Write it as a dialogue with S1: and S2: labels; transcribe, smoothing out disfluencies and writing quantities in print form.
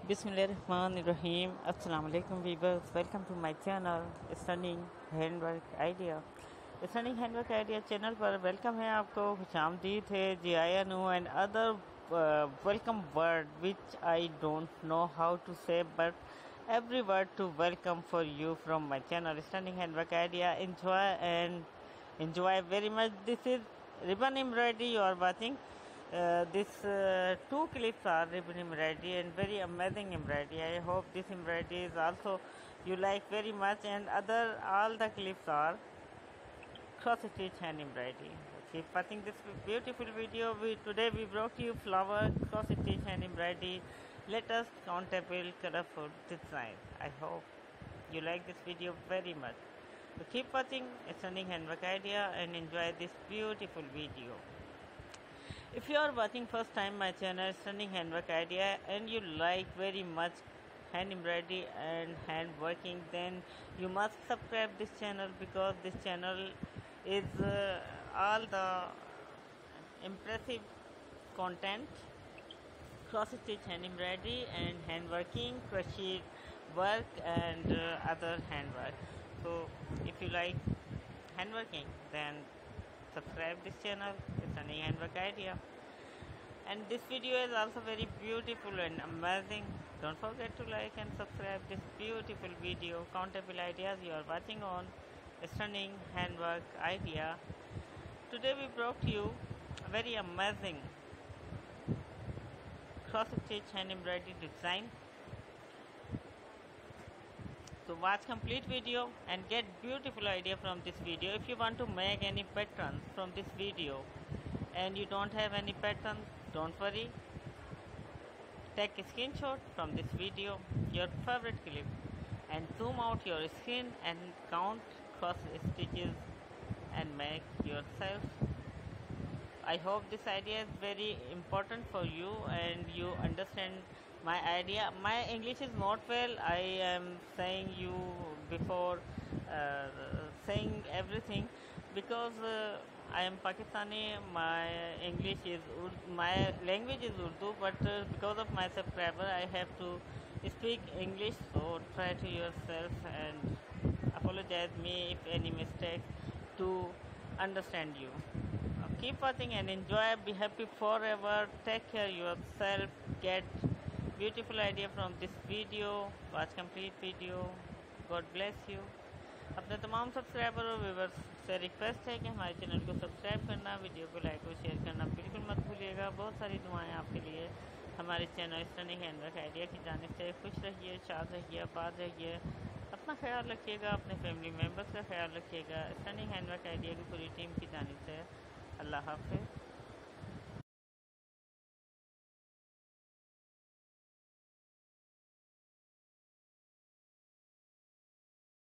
S1: Bismillahirrahmanirrahim. Assalamu alaikum viewers. Welcome to my channel Stunning Handwork Idea. Stunning handwork idea channel पर welcome है आपको, खुशामदीद है जी। I know and other welcome word which I don't know how to say, but every word to welcome for you from my channel Stunning Handwork Idea. Enjoy very much. This is ribbon embroidery you are watching. This two clips are ribbon embroidery and very amazing embroidery. I hope this embroidery is also you like very much, and all the clips are cross stitch hand embroidery. Keep watching this beautiful video. Today we brought you flower cross stitch hand embroidery. Let us countable colorful design. I hope you like this video very much. So keep watching Stunning Handwork Idea and enjoy this beautiful video. If you are watching first time my channel Stunning Handwork Idea and you like very much hand embroidery and hand working, then you must subscribe this channel, because this channel is all the impressive content, cross stitch hand embroidery and hand working, crochet work and other hand work. So if you like hand working, then subscribe this channel Stunning Handwork Idea. And this video is also very beautiful and amazing. Don't forget to like and subscribe this beautiful video. Countable ideas you are watching on Stunning Handwork Idea. Today we brought you a very amazing cross stitch hand embroidery design. So watch complete video and get beautiful idea from this video. If you want to make any patterns from this video and you don't have any pattern, don't worry. Take a screenshot from this video, your favorite clip, and zoom out your screen and count cross stitches and make yourself. I hope this idea is very important for you and you understand my idea. My English is not well. I am saying you before saying everything, because I am Pakistani. My language is Urdu, but because of my subscriber, I have to speak English. So try to yourself and apologize me if any mistake to understand you. Keep watching and enjoy. Be happy forever. Take care yourself. Get beautiful idea from this video. Watch complete video. God bless you. अपने तमाम subscriber और viewers से request है कि हमारे channel को subscribe करना, video को लाइक और शेयर करना बिल्कुल मत भूलिएगा। बहुत सारी दुआएं आपके लिए हमारे चैनल स्टनिंग हैंडवर्क आइडिया की जानिब से। खुश रहिए, शाद रहिए, आबाद रहिए, अपना ख्याल रखिएगा, अपने फैमिली मेम्बर्स का ख्याल रखिएगा। स्टनिंग हैंडवर्क आइडिया की पूरी टीम की जानिब से अल्लाह हाफ़िज़।